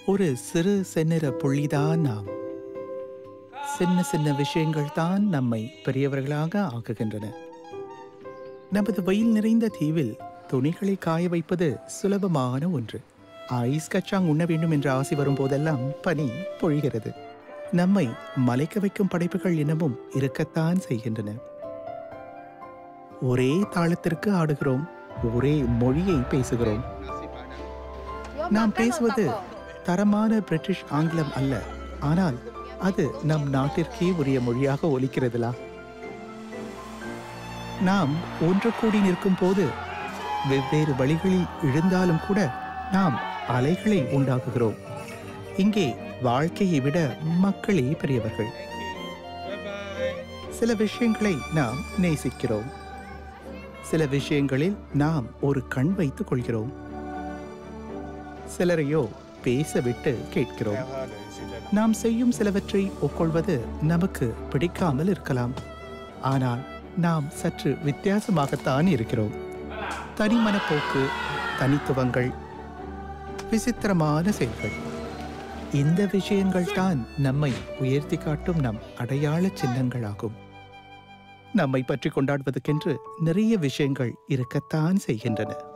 ஒரு சிறு செந்நிற புள்ளிதான் நாம். சின்ன சின்ன விஷயங்கள் தான் நம்மை பெரியவர்களாக ஆக்குகின்றன. நமது வெயில் நிறைந்த தீவில் துணிகளை காய வைப்பது சுலபமான ஒன்று. ஐஸ் கச்சாங் உண்ண வேண்டும் என்ற ஆசை வரும் போதெல்லாம் பனி பொழிகிறது. நம்மை மலைக்க வைக்கும் படைப்புகள் இன்னமும் இருக்கத்தான் செய்கின்றன. ஒரே தாளத்திற்கு ஆடுகிறோம், ஒரே மொழியை பேசுகிறோம். நாம் பேசுவது தரமான பிரிட்டிஷ் ஆங்கிலம் அல்ல, ஆனால் அது நம் நாட்டிற்கே உரிய மொழியாக ஒலிக்கிறதுலா? நாம் ஒன்று கூடி நிற்கும் போது வெவ்வேறு வழிகளில் இழுந்தாலும் கூட நாம் அலைகளை உண்டாக்குகிறோம். இங்கே வாழ்க்கையை விட மக்களே பெரியவர்கள். சில விஷயங்களை நாம் நேசிக்கிறோம், சில விஷயங்களில் நாம் ஒரு கண் வைத்துக் கொள்கிறோம், சிலரையோ பேச விட்டு கேட்கிறோம். நாம் செய்யும் சிலவற்றை ஒப்புக்கொள்வது நமக்கு பிடிக்காமல் இருக்கலாம், ஆனால் நாம் சற்று வித்தியாசமாகத்தான் இருக்கிறோம். தனிமனப்போக்கு, தனித்துவங்கள், விசித்திரமான செயல்கள், இந்த விஷயங்கள் தான் நம்மை உயர்த்தி காட்டும் நம் அடையாள சின்னங்களாகும். நம்மை பற்றி கொண்டாடுவதற்கென்று நிறைய விஷயங்கள் இருக்கத்தான் செய்கின்றன.